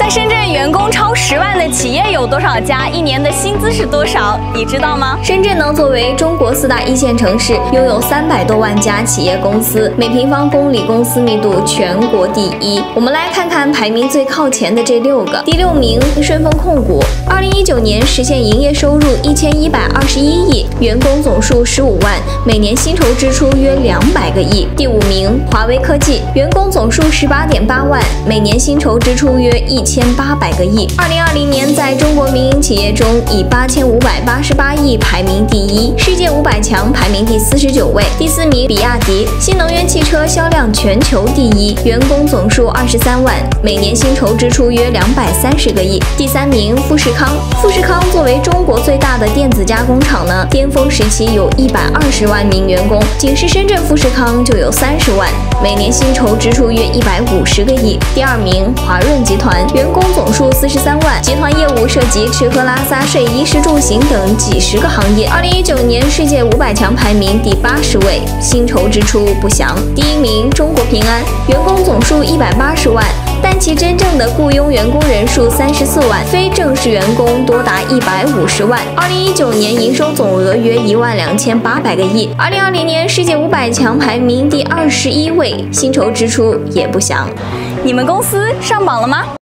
在深圳，员工超10万的企业有多少家？一年的薪资是多少？你知道吗？ 深圳呢，作为中国4大一线城市，拥有300多万家企业公司，每平方公里公司密度全国第一。我们来看看排名最靠前的这6个。第6名，顺丰控股，2019年实现营业收入1121亿，员工总数15万，每年薪酬支出约200个亿。第5名，华为科技，员工总数18.8万，每年薪酬支出约1800个亿。2020年在中国民营企业中以8588亿排名第一，世界500强排名第49位。第4名，比亚迪，新能源汽车销量全球第一，员工总数23万，每年薪酬支出约230个亿。第3名，富士康，富士康作为中国最大的电子加工厂呢，巅峰时期有120万名员工，仅是深圳富士康就有30万，每年薪酬支出约150个亿。第2名，华润集团，员工总数43万，集团业务涉及吃喝拉撒睡衣食住行等几十个行业。2019年世界500强排名第80位，薪酬支出不详。第1名，中国平安，员工总数180万，但其真正的雇佣员工人数34万，非正式员工多达150万。2019年营收总额约12800个亿。2020年世界500强排名第21位，薪酬支出也不详。 你们公司上榜了吗？